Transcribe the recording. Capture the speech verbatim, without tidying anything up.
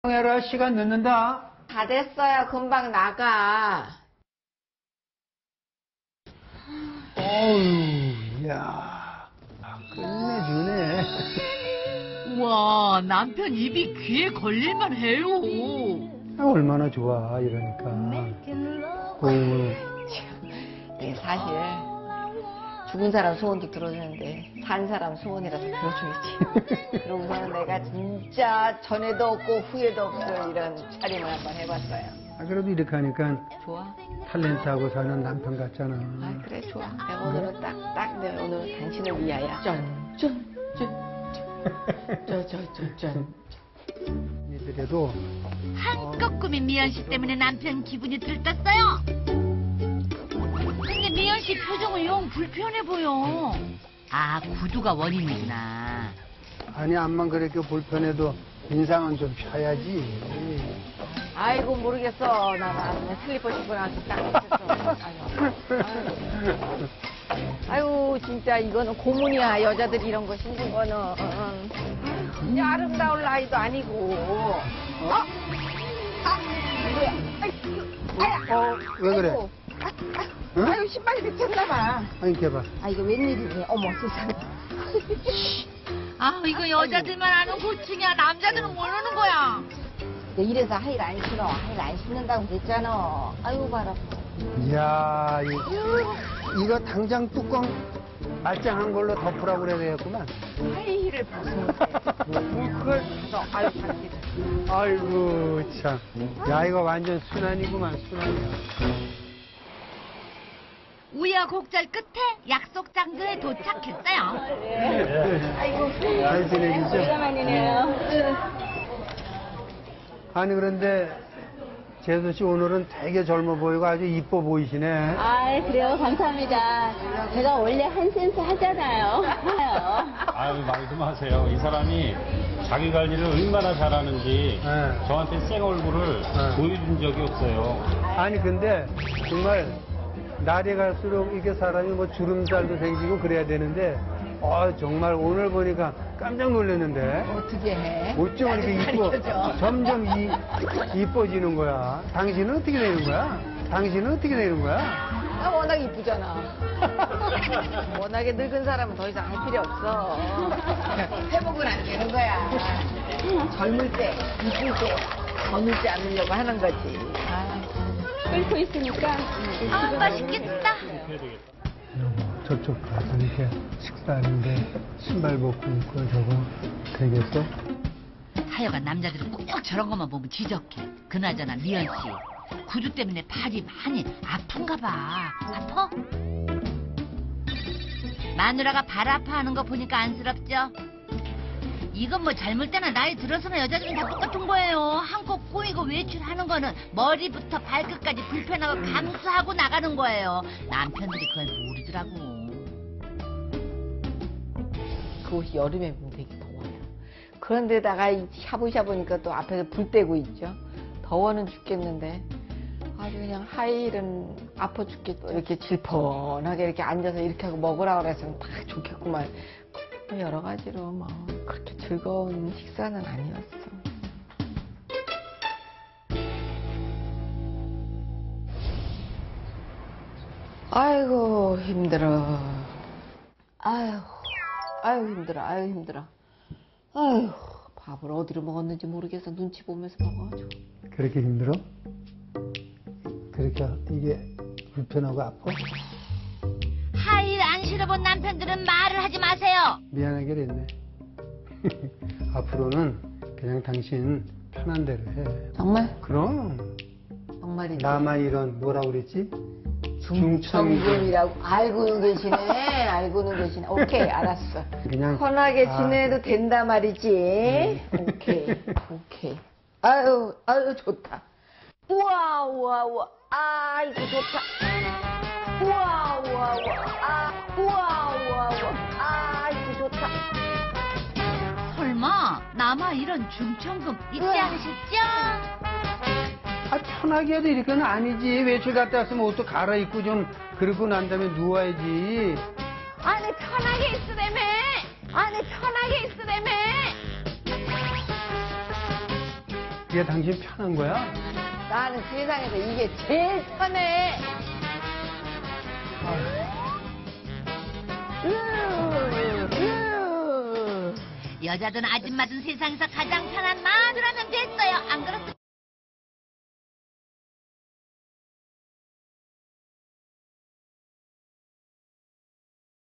해라, 시간 늦는다. 다 됐어요. 금방 나가. 어우, 야, 아, 끝내주네. 우와, 남편 입이 귀에 걸릴만 해요. 아, 얼마나 좋아, 이러니까. 어우. 이게 사실 죽은 사람 소원도 들어주는데 산 사람 소원이라도 들어줘야지. 그러고서는 내가 진짜 전에도 없고 후에도 없을 이런 차림을 한번 해봤어요. 아, 그래도 이렇게 하니까 좋아? 탤런트하고 사는 남편 같잖아. 아 그래 좋아. 내가 오늘은 딱딱 내가 오늘은 당신을 위하여. 짠짠짠짠짠짠짠. 이들에도 한껏 꾸민 미연 씨 때문에 남편 기분이 들떴어요. 근데 미연 씨 표정은 영 불편해 보여. 아, 구두가 원인이구나. 아니 암만 그렇게 불편해도 인상은 좀 펴야지. 아이고 모르겠어. 나는 그냥 슬리퍼 신고 나서 딱 했어. 아이고, 아이고 진짜 이거는 고문이야. 여자들이 이런 거 신는 거는. 아이고, 아름다울 나이도 아니고. 어? 아, 뭐야? 아이고, 어, 왜 그래? 아이고, 아, 아, 응? 아이고 신발이 미쳤나 봐. 아니, 이렇게 봐. 아 이거 웬일이니? 어머 세상에. 아, 이거 여자들만 아는 고충이야. 남자들은 모르는 거야. 이래서 하일 안 신어. 하일 안 신는다고 그랬잖아. 아이고 봐라. 이야, 이, 이거 당장 뚜껑 말짱한 걸로 덮으라고 그래야 되겠구만. 하이힐을 벗으면 돼. 뭘 그걸 벗어. 아유 당신. 아이고, 참. 야, 이거 완전 순환이구만, 순환이야. 우여곡절 끝에 약속 장소에 도착했어요. 아이고. 잘 지내시죠? 오래간만이네요. 아니, 그런데, 재수 씨 오늘은 되게 젊어 보이고 아주 이뻐 보이시네. 아, 그래요. 감사합니다. 제가 원래 한 센스 하잖아요. 아유, 말도 마세요. 이 사람이 자기 관리를 얼마나 잘하는지 네. 저한테 생 얼굴을 네. 보여준 적이 없어요. 아니, 근데 정말 날이 갈수록 이게 사람이 뭐 주름살도 생기고 그래야 되는데, 어, 정말 오늘 보니까 깜짝 놀랐는데. 어떻게 해? 어쩜 이렇게 이뻐, 가르쳐줘. 점점 이, 이뻐지는 거야. 당신은 어떻게 되는 거야? 당신은 어떻게 되는 거야? 아, 워낙 이쁘잖아. 워낙에 늙은 사람은 더 이상 할 필요 없어. 회복은 안 되는 거야. 젊을 때, 이쁠 때, 더 늙지 않으려고 하는 거지. 아, 끓고 있으니까. 아, 맛있겠다. 해야 되겠다. 저쪽 가서 이렇게 식사하는데 신발 벗고 있고 저거 되겠어? 하여간 남자들은 꼭 저런 것만 보면 지적해. 그나저나 미연 씨 구두 때문에 팔이 많이 아픈가 봐. 아파? 마누라가 발 아파하는 거 보니까 안쓰럽죠? 이건 뭐 젊을 때나 나이 들어서는 여자들은 다 똑같은 거예요. 한껏 꼬이고 외출하는 거는 머리부터 발끝까지 불편하고 감수하고 나가는 거예요. 남편들이 그걸 모르더라고. 그 옷이 여름에 입으면 되게 더워요. 그런데다가 이 샤브샤브니까 또 앞에서 불 떼고 있죠. 더워는 죽겠는데 아주 그냥 하이힐은 아파 죽겠고 이렇게 질펀하게 이렇게 앉아서 이렇게 하고 먹으라 그래서는 딱 좋겠구만. 여러 가지로 뭐 그렇게 즐거운 식사는 아니었어. 아이고 힘들어. 아유, 아유 힘들어. 아유 힘들어. 아유 밥을 어디로 먹었는지 모르겠어. 눈치 보면서 먹어가지고. 그렇게 힘들어? 그렇게 이게 불편하고 아파? 하일 안 신어본 남편들은 말을 하지 마세요. 미안하게 됐네. 앞으로는 그냥 당신 편한 대로 해. 정말? 그럼 정말이지. 나만 이런 뭐라 그랬지? 중천금이라고 알고는 계시네. 알고는 계시네. 오케이 알았어. 그냥 편하게 아. 지내도 된다 말이지. 오케이 오케이. 아유 아유 좋다. 우와 우와 우와. 아 이거 좋다. 우와 우와 우와. 아 우와 우와 우와. 아 이거 좋다. 설마 남아 이런 중천금 잊지 으아. 않으셨죠? 아, 편하게 해도 이렇게는 아니지. 외출 갔다 왔으면 옷도 갈아입고 좀 그러고 난 다음에 누워야지. 안에 편하게 있으라며. 안에 편하게 있으라며. 이게 당신 편한 거야? 나는 세상에서 이게 제일 편해. 여자든 아줌마든 세상에서 가장 편한 마누라면 됐어요. 안 그렇습니까?